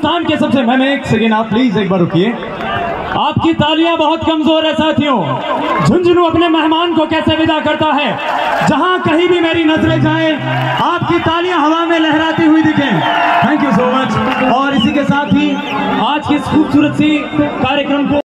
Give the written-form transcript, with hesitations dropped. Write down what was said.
पाकिस्तान के सबसे, मैम एक सेकेंड आप प्लीज एक बार रुकिए। आपकी तालियां बहुत कमजोर है साथियों। झुंझुनू अपने मेहमान को कैसे विदा करता है, जहां कहीं भी मेरी नजरें जाएं आपकी तालियां हवा में लहराती हुई दिखें। Thank you so much. और इसी के साथ ही आज की इस खूबसूरत सी कार्यक्रम को